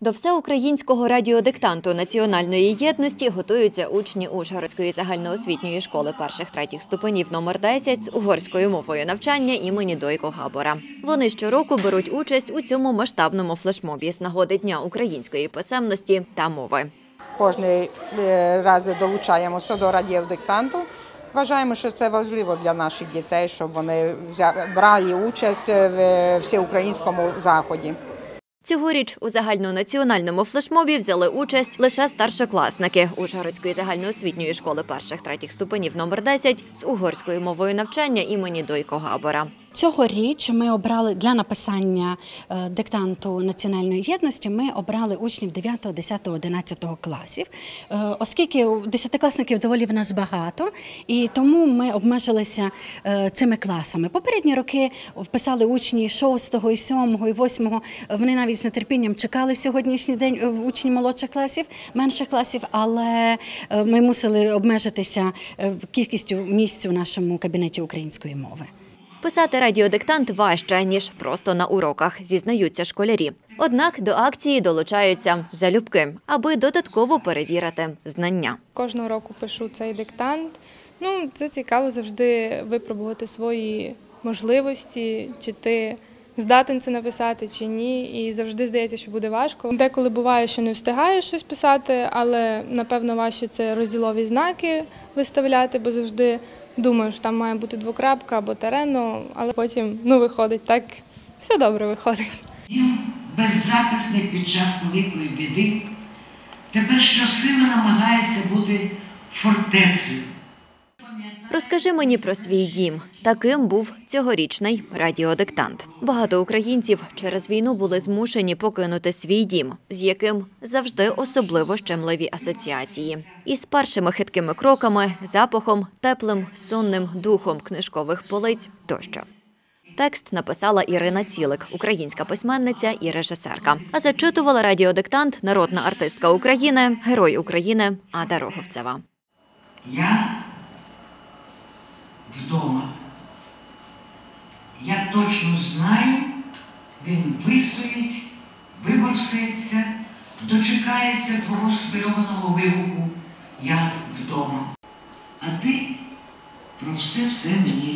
До всеукраїнського радіодиктанту національної єдності готуються учні Ужгородської загальноосвітньої школи перших-третіх ступенів номер 10 з угорською мовою навчання імені Дойко Габора. Вони щороку беруть участь у цьому масштабному флешмобі з нагоди Дня української писемності та мови. Кожен раз долучаємося до радіодиктанту. Вважаємо, що це важливо для наших дітей, щоб вони брали участь в всеукраїнському заході. Цьогоріч у загальнонаціональному флешмобі взяли участь лише старшокласники Ужгородської загальноосвітньої школи перших-третіх ступенів номер 10 з угорською мовою навчання імені Дойко Габора. Цьогоріч ми обрали для написання диктанту національної єдності, ми обрали учнів 9, 10, 11 класів, оскільки десятикласників доволі в нас багато, і тому ми обмежилися цими класами. Попередні роки вписали учні 6, 7, 8, вони навіть з нетерпінням чекали сьогоднішній день учні молодших класів, менших класів, але ми мусили обмежитися кількістю місць у нашому кабінеті української мови. Писати радіодиктант важче, ніж просто на уроках, зізнаються школярі. Однак до акції долучаються залюбки, аби додатково перевірити знання. Кожного року пишу цей диктант. Це цікаво завжди випробувати свої можливості, чи ти здатен це написати, чи ні. І завжди здається, що буде важко. Деколи буває, що не встигаєш щось писати, але, напевно, важче це розділові знаки виставляти, бо завжди думаю, що там має бути двокрапка або тире, але потім виходить так, все добре виходить. Він беззахисний під час великої біди, тепер щосили намагається бути фортецею. Розкажи мені про свій дім. Таким був цьогорічний радіодиктант. Багато українців через війну були змушені покинути свій дім, з яким завжди особливо щемливі асоціації. Із першими хиткими кроками, запахом, теплим, сонним духом книжкових полиць тощо. Текст написала Ірина Цілик, українська письменниця і режисерка. А зачитувала радіодиктант народна артистка України, герой України Ада Роговцева. Я вдома. Я точно знаю, він вистоїть, виборситься, дочекається твого схвильованого вигуку. Я вдома. А ти про все мені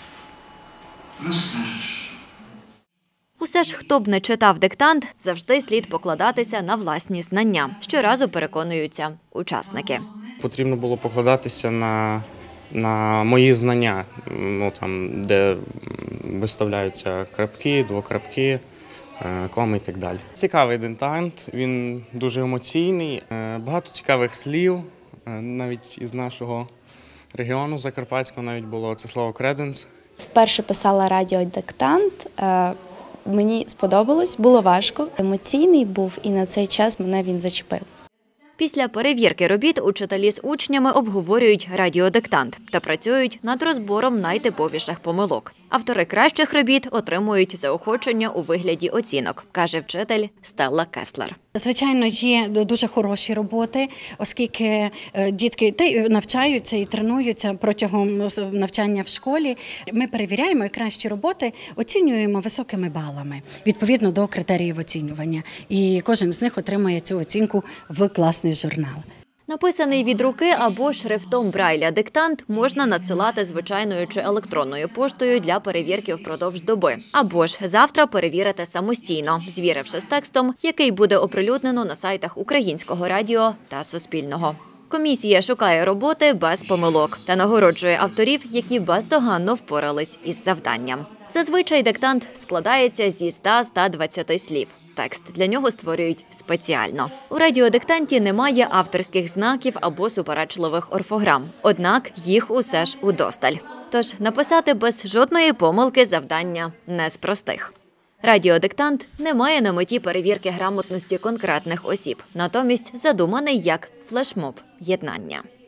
розкажеш. Усе ж, хто б не читав диктант, завжди слід покладатися на власні знання. Щоразу переконуються учасники. Потрібно було покладатися на мої знання, де виставляються крапки, двокрапки, коми і так далі. Цікавий диктант, він дуже емоційний, багато цікавих слів, навіть із нашого регіону Закарпатського навіть було це слово «креденс». Вперше писала радіодиктант, мені сподобалось, було важко, емоційний був і на цей час мене він зачепив. Після перевірки робіт учителі з учнями обговорюють радіодиктант та працюють над розбором найтиповіших помилок. Автори кращих робіт отримують заохочення у вигляді оцінок, каже вчитель Стелла Кеслер. Звичайно, є дуже хороші роботи, оскільки дітки навчаються і тренуються протягом навчання в школі. Ми перевіряємо і кращі роботи оцінюємо високими балами, відповідно до критеріїв оцінювання. І кожен з них отримує цю оцінку в класний журнал. Написаний від руки або шрифтом Брайля диктант можна надсилати звичайною чи електронною поштою для перевірки впродовж доби. Або ж завтра перевірити самостійно, звіривши з текстом, який буде оприлюднено на сайтах Українського радіо та Суспільного. Комісія шукає роботи без помилок та нагороджує авторів, які бездоганно впорались із завданням. Зазвичай диктант складається зі 100-120 слів. Текст для нього створюють спеціально. У радіодиктанті немає авторських знаків або суперечливих орфограм. Однак їх усе ж удосталь. Тож написати без жодної помилки завдання не з простих. Радіодиктант не має на меті перевірки грамотності конкретних осіб. Натомість задуманий як флешмоб єднання.